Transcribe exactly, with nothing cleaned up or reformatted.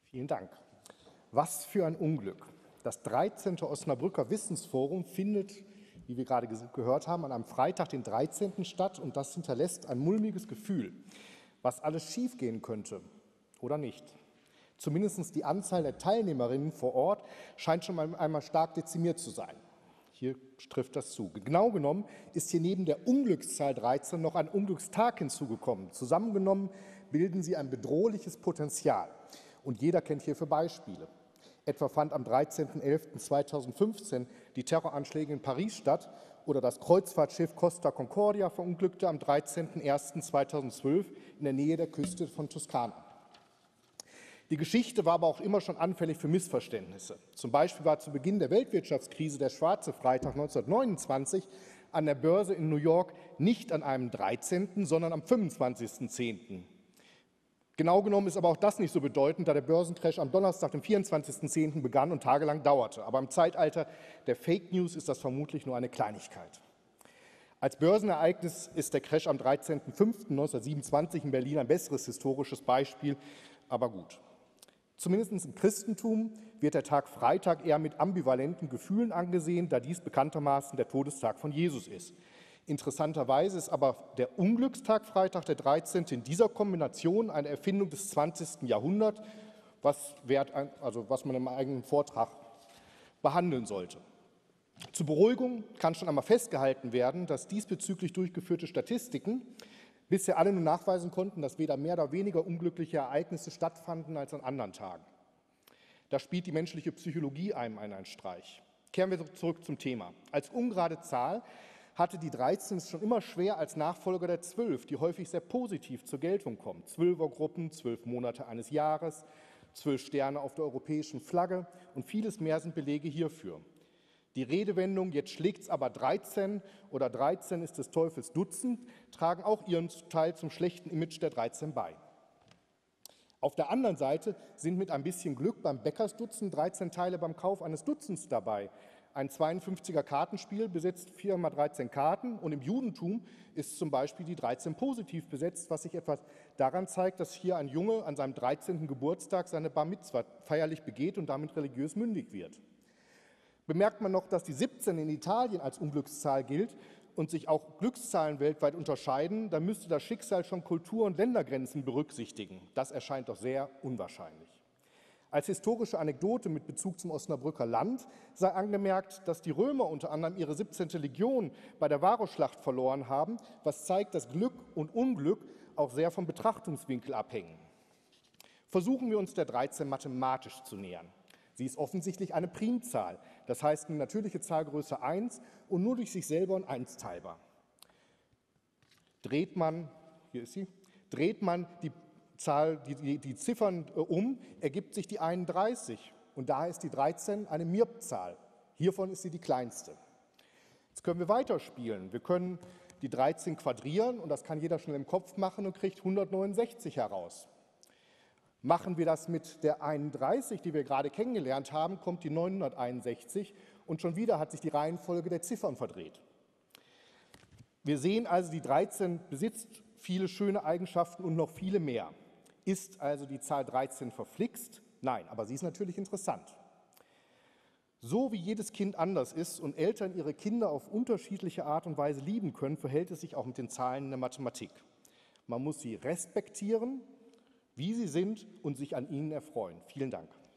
Vielen Dank. Was für ein Unglück. Das dreizehnte Osnabrücker Wissensforum findet, wie wir gerade gehört haben, an einem Freitag, den dreizehnten statt, und das hinterlässt ein mulmiges Gefühl, was alles schiefgehen könnte oder nicht. Zumindest die Anzahl der Teilnehmerinnen vor Ort scheint schon einmal stark dezimiert zu sein. Hier trifft das zu. Genau genommen ist hier neben der Unglückszahl dreizehn noch ein Unglückstag hinzugekommen. Zusammengenommen bilden sie ein bedrohliches Potenzial. Und jeder kennt hierfür Beispiele. Etwa fand am dreizehnten elften zweitausendfünfzehn die Terroranschläge in Paris statt oder das Kreuzfahrtschiff Costa Concordia verunglückte am dreizehnten ersten zweitausendzwölf in der Nähe der Küste von Toskana. Die Geschichte war aber auch immer schon anfällig für Missverständnisse. Zum Beispiel war zu Beginn der Weltwirtschaftskrise der Schwarze Freitag neunzehnhundertneunundzwanzig an der Börse in New York nicht an einem dreizehnten, sondern am fünfundzwanzigsten zehnten Genau genommen ist aber auch das nicht so bedeutend, da der Börsencrash am Donnerstag, dem vierundzwanzigsten zehnten begann und tagelang dauerte. Aber im Zeitalter der Fake News ist das vermutlich nur eine Kleinigkeit. Als Börsenereignis ist der Crash am dreizehnten fünften neunzehnhundertsiebenundzwanzig in Berlin ein besseres historisches Beispiel, aber gut. Zumindest im Christentum wird der Tag Freitag eher mit ambivalenten Gefühlen angesehen, da dies bekanntermaßen der Todestag von Jesus ist. Interessanterweise ist aber der Unglückstag Freitag, der dreizehnte, in dieser Kombination eine Erfindung des zwanzigsten Jahrhunderts, was, wert, also was man im eigenen Vortrag behandeln sollte. Zur Beruhigung kann schon einmal festgehalten werden, dass diesbezüglich durchgeführte Statistiken bisher alle nur nachweisen konnten, dass weder mehr oder weniger unglückliche Ereignisse stattfanden als an anderen Tagen. Da spielt die menschliche Psychologie einem einen Streich. Kehren wir zurück zum Thema. Als ungerade Zahl hatte die dreizehn es schon immer schwer als Nachfolger der zwölf, die häufig sehr positiv zur Geltung kommt. Zwölfergruppen, zwölf Monate eines Jahres, zwölf Sterne auf der europäischen Flagge und vieles mehr sind Belege hierfür. Die Redewendung, jetzt schlägt's aber dreizehn oder dreizehn ist des Teufels Dutzend, tragen auch ihren Teil zum schlechten Image der dreizehn bei. Auf der anderen Seite sind mit ein bisschen Glück beim Bäckersdutzend dreizehn Teile beim Kauf eines Dutzends dabei. Ein zweiundfünfziger Kartenspiel besitzt vier mal dreizehn Karten und im Judentum ist zum Beispiel die dreizehn positiv besetzt, was sich etwas daran zeigt, dass hier ein Junge an seinem dreizehnten Geburtstag seine Bar Mitzwa feierlich begeht und damit religiös mündig wird. Bemerkt man noch, dass die siebzehn in Italien als Unglückszahl gilt und sich auch Glückszahlen weltweit unterscheiden, dann müsste das Schicksal schon Kultur- und Ländergrenzen berücksichtigen. Das erscheint doch sehr unwahrscheinlich. Als historische Anekdote mit Bezug zum Osnabrücker Land sei angemerkt, dass die Römer unter anderem ihre siebzehnte Legion bei der Varusschlacht verloren haben, was zeigt, dass Glück und Unglück auch sehr vom Betrachtungswinkel abhängen. Versuchen wir uns der dreizehn mathematisch zu nähern. Sie ist offensichtlich eine Primzahl, das heißt eine natürliche Zahlgröße eins und nur durch sich selber und eins teilbar. Dreht man, hier ist sie, dreht man die Zahl, die, die, die Ziffern äh, um, ergibt sich die einunddreißig und daher ist die dreizehn eine Mirbzahl. Hiervon ist sie die kleinste. Jetzt können wir weiterspielen. Wir können die dreizehn quadrieren und das kann jeder schnell im Kopf machen und kriegt hundertneunundsechzig heraus. Machen wir das mit der einunddreißig, die wir gerade kennengelernt haben, kommt die neunhunderteinundsechzig und schon wieder hat sich die Reihenfolge der Ziffern verdreht. Wir sehen also, die dreizehn besitzt viele schöne Eigenschaften und noch viele mehr. Ist also die Zahl dreizehn verflixt? Nein, aber sie ist natürlich interessant. So wie jedes Kind anders ist und Eltern ihre Kinder auf unterschiedliche Art und Weise lieben können, verhält es sich auch mit den Zahlen in der Mathematik. Man muss sie respektieren, wie sie sind und sich an ihnen erfreuen. Vielen Dank.